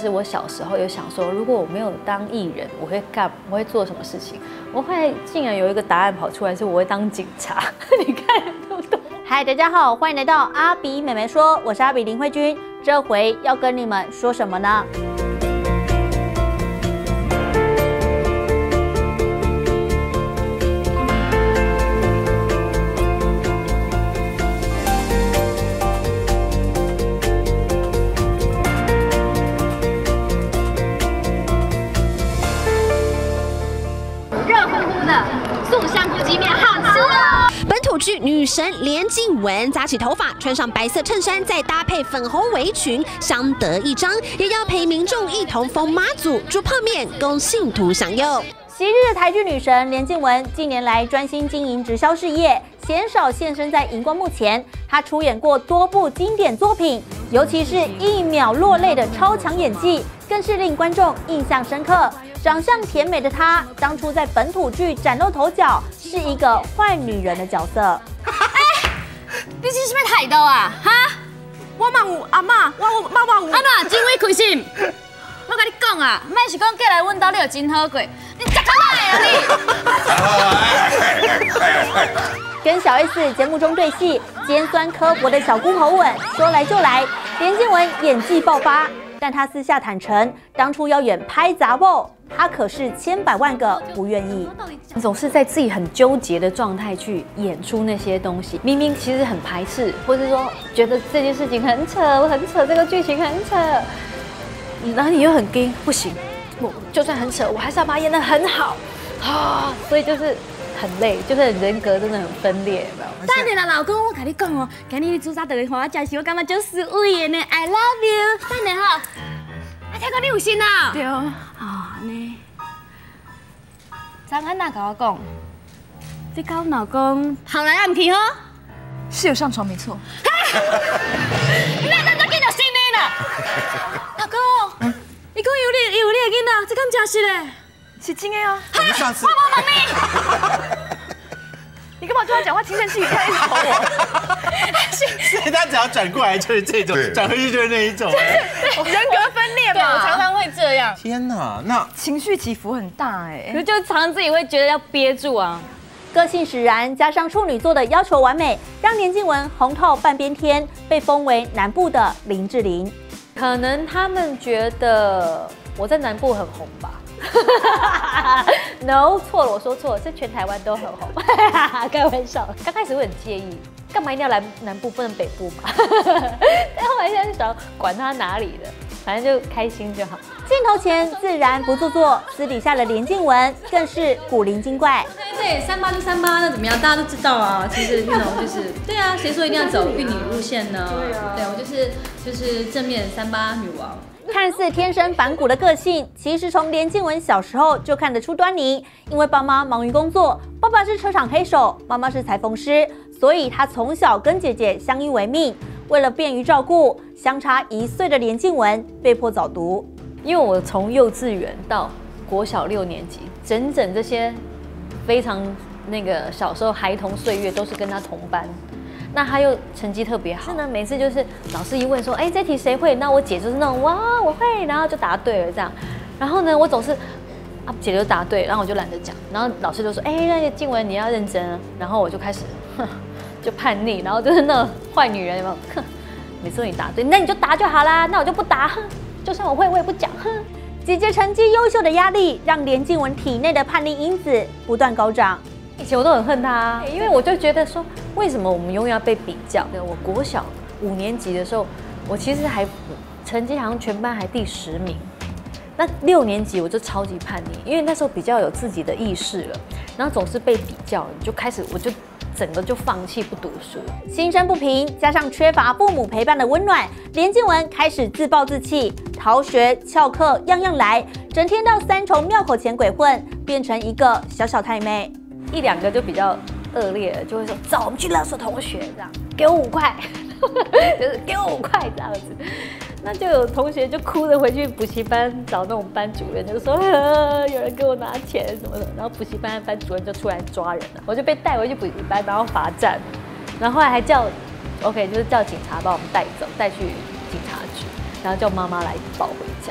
是我小时候有想说，如果我没有当艺人，我会做什么事情？我后来竟然有一个答案跑出来，是我会当警察。你看对不对？ 嗨，大家好，欢迎来到阿比妹妹说，我是阿比林慧君，这回要跟你们说什么呢？ 素香菇鸡面好吃哦！ 本土剧女神连静雯扎起头发，穿上白色衬衫，再搭配粉红围裙，相得益彰，也要陪民众一同封妈祖、煮泡面，供信徒享用。 昔日台剧女神连静雯近年来专心经营直销事业，鲜少现身在荧光幕前。她出演过多部经典作品，尤其是一秒落泪的超强演技，更是令观众印象深刻。长相甜美的她，当初在本土剧崭露头角，是一个坏女人的角色。 你是什么态度啊？哈？我嘛有阿嬷，我妈妈有阿嬷，真会开心。我跟你讲啊，莫是讲过来阮兜你就真好过，你食到哪啊你？ 跟小 S 节目中对戏，尖酸刻薄的小姑口吻，说来就来。连静雯演技爆发，但她私下坦诚，当初要演拍杂报，她可是千百万个不愿意。 总是在自己很纠结的状态去演出那些东西，明明其实很排斥，或是说觉得这件事情很扯，很扯，这个剧情很扯。然后你又很硬，不行，我就算很扯，我还是要把它演得很好啊！所以就是很累，就是人格真的很分裂，有没有？ 等下啦，老公，我跟你讲哦，今日你煮啥顿给我食是，我感觉就是有味的呢。I love you。等下哈，我听讲你有心啊？对哦。啊呢，张安娜跟我讲，你跟我老公行来暗去哦。 是有上床没错。 你哪能再见到新的啦？老公，你讲有你的囡仔，这敢真实嘞？ 是真的啊！ 我上次我无问你。 你干嘛对他讲话轻声细语，他一直瞅我？ 所以他只要转过来就是这种，转回去就是那一种。 人格分裂嘛， 我常常会这样。 天哪，那情绪起伏很大哎。 可是就常常自己会觉得要憋住啊。 个性使然，加上处女座的要求完美，让连静雯红透半边天，被封为南部的林志玲。 可能他们觉得我在南部很红吧。No， 错了，我说错了，是全台湾都很红。开玩笑，刚开始会很介意，干嘛一定要来南部不能北部嘛？但后来现在就想，管他哪里的，反正就开心就好。 镜头前自然不做作，私底下的连静雯更是古灵精怪。 对，38就38，那怎么样？大家都知道啊。其实那种就是对啊，谁说一定要走玉女路线呢？对我就是正面38女王。 看似天生反骨的个性，其实从连静雯小时候就看得出端倪。因为爸妈忙于工作，爸爸是车厂黑手，妈妈是裁缝师，所以她从小跟姐姐相依为命。为了便于照顾，相差1岁的连静雯被迫早读。 因为我从幼稚园到国小6年级，整这些非常那个小时候孩童岁月都是跟他同班。那他又成绩特别好，是呢，每次就是老师一问说，哎，这题谁会？那我姐就是那种哇，我会，然后就答对了这样。然后呢，我总是啊，姐就答对，然后我就懒得讲。然后老师就说，哎，那个静雯你要认真啊。然后我就开始，就叛逆，然后就是那种坏女人，有没有？哼，每次都你答对，那你就答就好啦，那我就不答，哼，就算我会，我也不讲，哼。 姐姐成绩优秀的压力，让连静雯体内的叛逆因子不断高涨。 以前我都很恨他，因为我就觉得说，为什么我们永远要被比较？我国小5年级的时候，我其实还成绩好像全班还第10名。那6年级我就超级叛逆，因为那时候比较有自己的意识了，然后总是被比较，你就开始我就整个就放弃不读书。 心生不平，加上缺乏父母陪伴的温暖，连静雯开始自暴自弃，逃学、翘课，样样来，整天到3重庙口前鬼混，变成一个小小太妹。 1、2个就比较恶劣了，就会说走，我们去勒索同学，这样给我5块，就是给我5块这样子。那就有同学就哭着回去补习班找那种班主任，就说有人给我拿钱什么的，然后补习班的班主任就出来抓人了，我就被带回去补习班，然后罚站，然后后来还叫 OK 就是叫警察把我们带走，带去警察局，然后叫妈妈来抱回家。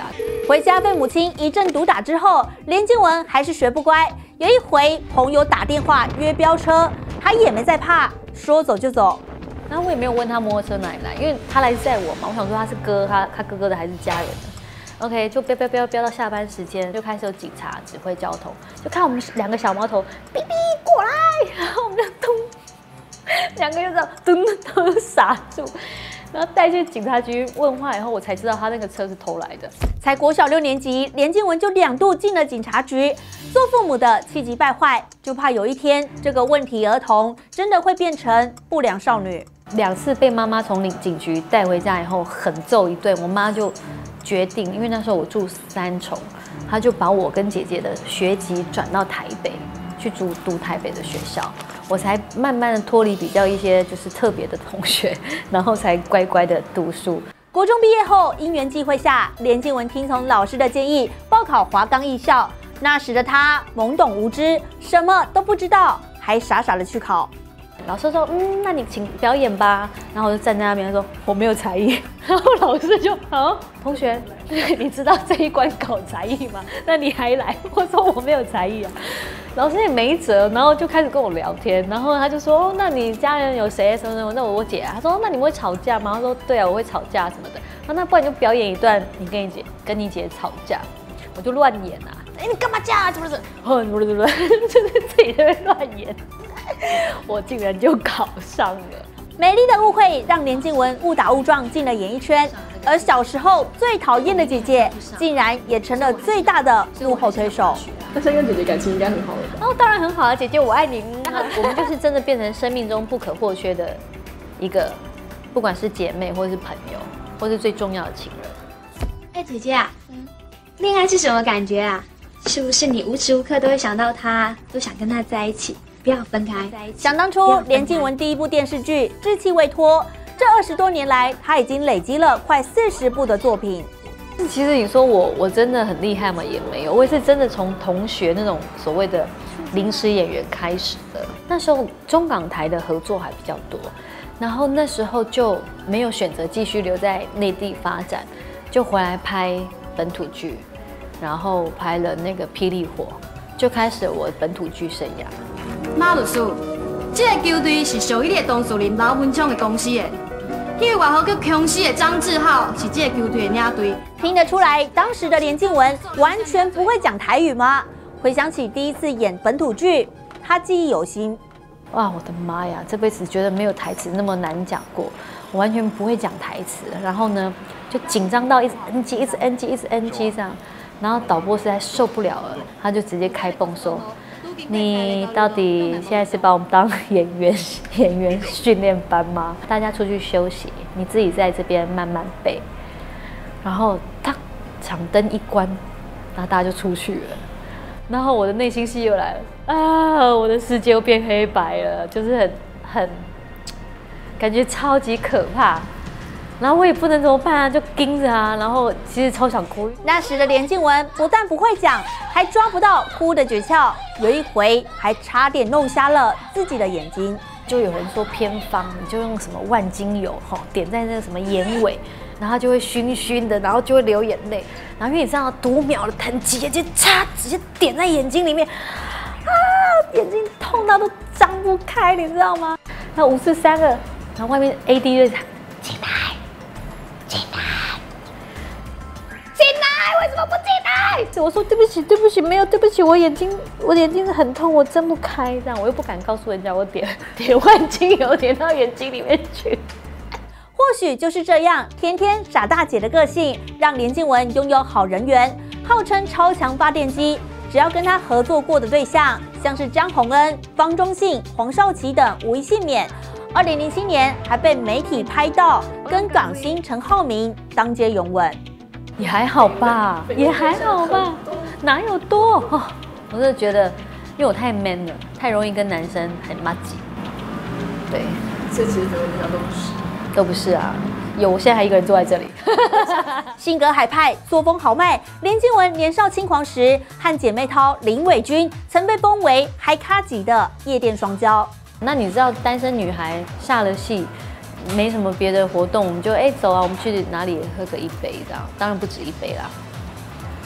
回家被母亲一阵毒打之后，连静雯还是学不乖。有一回朋友打电话约飙车，她也没在怕，说走就走。 然后我也没有问他摩托车哪里来，因为他来载我嘛，我想说他是他哥哥的还是家人的。OK， 就飙到下班时间，就开始有警察指挥交通，就看我们2个小毛头哔哔过来，然后我们就咚，2个就这样咚都傻住。然后带去警察局问话以后，我才知道他那个车是偷来的。 才国小6年级，连静雯就2度进了警察局。做父母的气急败坏，就怕有一天这个问题儿童真的会变成不良少女。 2次被妈妈从警局带回家以后，狠揍一顿。我妈就决定，因为那时候我住3重，她就把我跟姐姐的学籍转到台北去读台北的学校。我才慢慢的脱离比较一些就是特别的同学，然后才乖乖的读书。 国中毕业后，因缘际会下，连静雯听从老师的建议报考华冈艺校。那时的她懵懂无知，什么都不知道，还傻傻的去考。 老师说，那你请表演吧。然后我就站在那边说我没有才艺。然后老师就同学，你知道这一关考才艺吗？那你还来？我说我没有才艺啊。老师也没辙，然后就开始跟我聊天，然后他就说，那你家人有谁什么什么？那我姐啊。他说，那你们会吵架吗？他说，对啊，我会吵架什么的。那不然你就表演一段，你跟你姐吵架。我就乱演啊，你干嘛架啊？是不是？就是自己在那边乱演。我竟然就考上了。 美丽的误会让连静雯误打误撞进了演艺圈，而小时候最讨厌的姐姐，竟然也成了最大的幕后推手。 那现在跟姐姐感情应该很好了吧？ 当然很好啊，姐姐我爱你。我们就是真的变成生命中不可或缺的一个，不管是姐妹或是朋友，或是最重要的情人。 姐姐啊，恋爱是什么感觉啊？是不是你无时无刻都会想到他，都想跟他在一起？不要分开。 想当初，连静雯第一部电视剧《稚气未脱》，这20多年来，她已经累积了快40部的作品。 其实你说我真的很厉害吗？也没有，我也是真的从同学那种所谓的临时演员开始的。那时候中港台的合作还比较多，然后那时候就没有选择继续留在内地发展，就回来拍本土剧，然后拍了那个《霹雳火》，就开始我本土剧生涯。 马律师，这个球队是属于你的当事人老文昌的公司的。迄个外号叫空司的张志浩是这个球队的领队。 听得出来，当时的连静雯完全不会讲台语吗？回想起第一次演本土剧，她记忆犹新。 哇，我的妈呀！这辈子觉得没有台词那么难讲过，我完全不会讲台词。然后呢，就紧张到一直 NG， 一直 NG， 一直 NG 这样。然后导播实在受不了了，他就直接开蹦说：“你到底现在是把我们当演员训练班吗？大家出去休息，你自己在这边慢慢背。”然后他场灯一关，然后大家就出去了。然后我的内心戏又来了啊！我的世界又变黑白了，就是很感觉超级可怕。然后我也不能怎么办啊，就盯着啊。然后其实超想哭。 那时的连静雯不但不会讲，还抓不到哭的诀窍。有一回还差点弄瞎了自己的眼睛。 就有人说偏方，你就用什么万金油点在那个什么眼尾，然后就会熏熏的，然后就会流眼泪。然后因为你知道读秒的疼直接点在眼睛里面，啊，眼睛痛到都张不开，你知道吗？然后5、4、3个，然后外面 AD 就进来。为什么不进来？我说对不起，没有对不起，我眼睛很痛，我睁不开，这样我又不敢告诉人家我点万金油点到眼睛里面去。 或许就是这样，天天傻大姐的个性，让连静雯拥有好人缘，号称超强发电机。只要跟她合作过的对象，像是张宏恩、方中信、黄少祺等，无一幸免。2007年还被媒体拍到跟港星陈浩民当街拥吻。 也还好吧，哪有多？我真的觉得，因为我太 man 了，太容易跟男生很麻吉。对， 所以其实整个对象都不是啊。我现在还一个人坐在这里。 性格海派，作风豪迈。连静雯年少轻狂时，和姐妹淘林伟君曾被封为嗨咖级的夜店双骄。 那你知道单身女孩下了戏？没什么别的活动，我们就走啊，我们去哪里喝个一杯这样，当然不止一杯啦。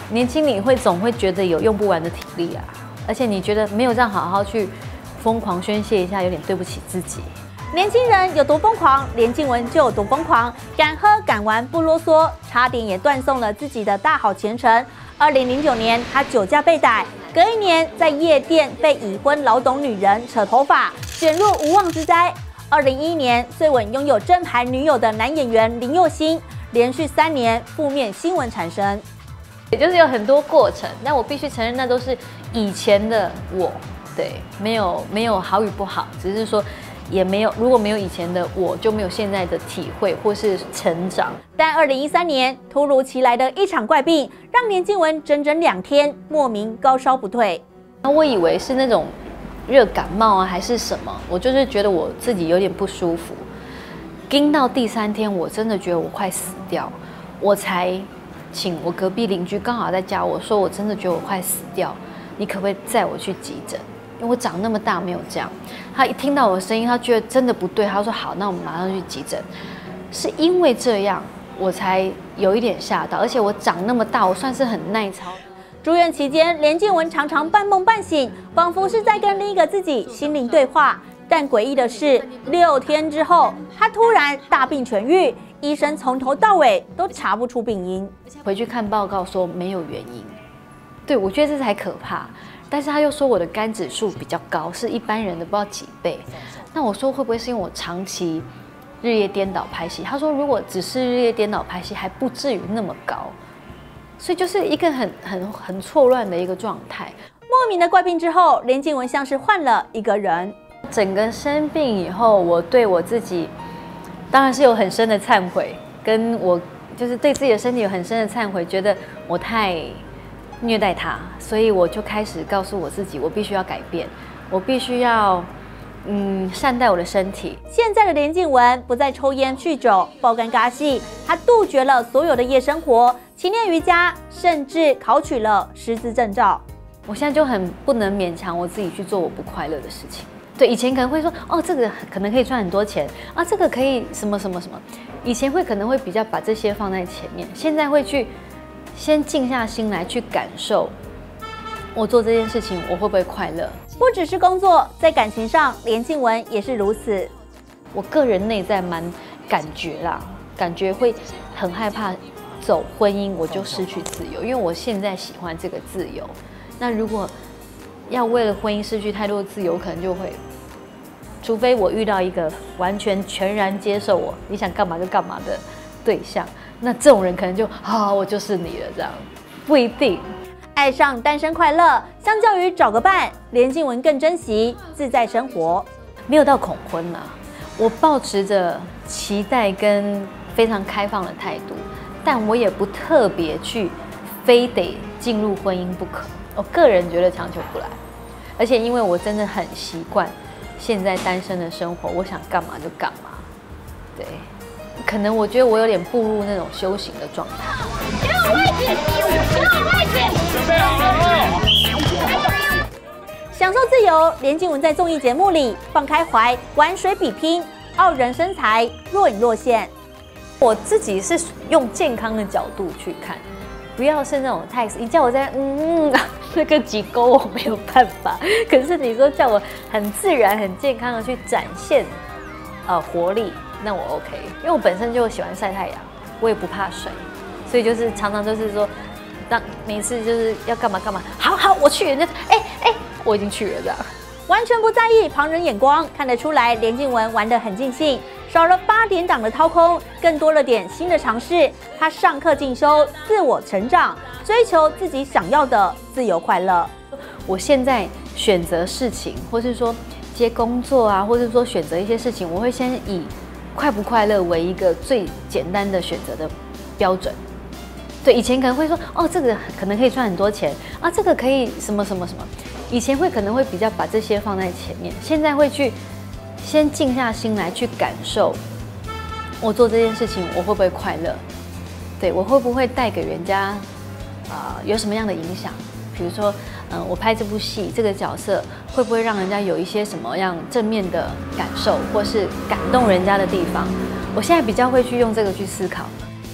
年轻你总会觉得有用不完的体力啊，而且你觉得没有这样好好去疯狂宣泄一下，有点对不起自己。 年轻人有多疯狂，连静雯就有多疯狂，敢喝敢玩不啰嗦，差点也断送了自己的大好前程。2009年，她酒驾被逮，隔一年在夜店被已婚老董女人扯头发，卷入无妄之灾。2011年，最稳拥有正牌女友的男演员林佑兴，连续3年负面新闻产生。 也就是有很多过程，但我必须承认，那都是以前的我，对，没有好与不好，只是说也没有，如果没有以前的我，就没有现在的体会或是成长。 但2013年突如其来的一场怪病，让连静雯整整2天莫名高烧不退。 我以为是那种热感冒啊，还是什么，我就是觉得我自己有点不舒服。盯到第3天，我真的觉得我快死掉，我才请我隔壁邻居刚好在家，我说我真的觉得我快死掉，你可不可以载我去急诊？因为我长那么大没有这样。他一听到我的声音，他觉得真的不对，他说好，那我们马上去急诊。是因为这样，我才有一点吓到，而且我长那么大，我算是很耐操。 住院期间，连静雯常常半梦半醒，仿佛是在跟另一个自己心灵对话。但诡异的是，6天之后，她突然大病痊愈，医生从头到尾都查不出病因。 回去看报告说没有原因，对，我觉得这才可怕。但是他又说我的肝指数比较高，是一般人的不知道几倍。那我说会不会是因为我长期日夜颠倒拍戏？他说如果只是日夜颠倒拍戏，还不至于那么高。所以就是一个很错乱的一个状态。 莫名的怪病之后，连静雯像是换了一个人。 整个生病以后，我对我自己当然是有很深的忏悔，跟我就是对自己的身体有很深的忏悔，觉得我太虐待他，所以我就开始告诉我自己，我必须要改变，我必须要善待我的身体。 现在的连静雯不再抽烟酗酒爆肝尬戏，她杜绝了所有的夜生活，勤练瑜伽，甚至考取了师资证照。 我现在就很不能勉强我自己去做我不快乐的事情。对，以前可能会说哦，这个可能可以赚很多钱啊，这个可以什么什么什么，以前可能会比较把这些放在前面，现在会去先静下心来去感受，我做这件事情我会不会快乐？ 不只是工作，在感情上，连静雯也是如此。 我个人内在蛮感觉啦，感觉会很害怕走婚姻我就失去自由，因为我现在喜欢这个自由。那如果要为了婚姻失去太多的自由，可能就会，除非我遇到一个完全全然接受我，你想干嘛就干嘛的对象，那这种人可能就好，我就是你了，这样不一定。 爱上单身快乐，相较于找个伴，连静雯更珍惜自在生活。 没有到恐婚啦，我抱持着期待跟非常开放的态度，但我也不特别去非得进入婚姻不可。我个人觉得强求不来，而且因为我真的很习惯现在单身的生活，我想干嘛就干嘛。对，可能我觉得我有点步入那种修行的状态。给我位置，给我位置，准备好了。享受自由，连静雯在综艺节目里放开怀，玩水比拼，傲人身材，若隐若现。 我自己是用健康的角度去看。不要是那种太，你叫我在那个几勾我没有办法。可是你说叫我很自然、很健康的去展现活力，那我 OK。因为我本身就喜欢晒太阳，我也不怕水，所以就是常常就是说，当每次就是要干嘛干嘛，好我去，人家我已经去了这样。 完全不在意旁人眼光，看得出来连静雯玩得很尽兴，少了8点档的掏空，更多了点新的尝试。她上课进修，自我成长，追求自己想要的自由快乐。 我现在选择事情，或是说接工作啊，或是说选择一些事情，我会先以快不快乐为一个最简单的选择的标准。对，以前可能会说哦，这个可能可以赚很多钱啊，这个可以什么什么什么。以前可能会比较把这些放在前面，现在会去先静下心来去感受，我做这件事情我会不会快乐？对，我会不会带给人家有什么样的影响？比如说我拍这部戏，这个角色会不会让人家有一些什么样正面的感受，或是感动人家的地方？我现在比较会去用这个去思考。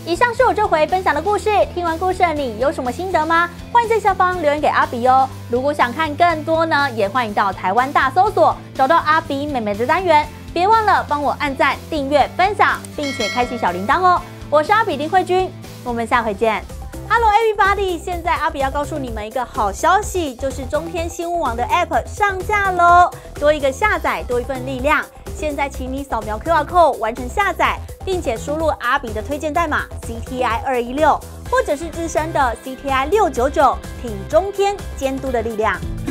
以上是我这回分享的故事，听完故事的你有什么心得吗？欢迎在下方留言给阿比哦。如果想看更多呢，也欢迎到台湾大搜索找到阿比妹妹的单元。别忘了帮我按赞、订阅、分享，并且开启小铃铛哦。我是阿比林慧君，我们下回见。Hello everybody！ 现在阿比要告诉你们一个好消息，就是中天新闻网的 App 上架喽，多一个下载，多一份力量。现在请你扫描 QR Code 完成下载，并且输入阿比的推荐代码 CTI216，或者是自身的 CTI699，挺中天监督的力量。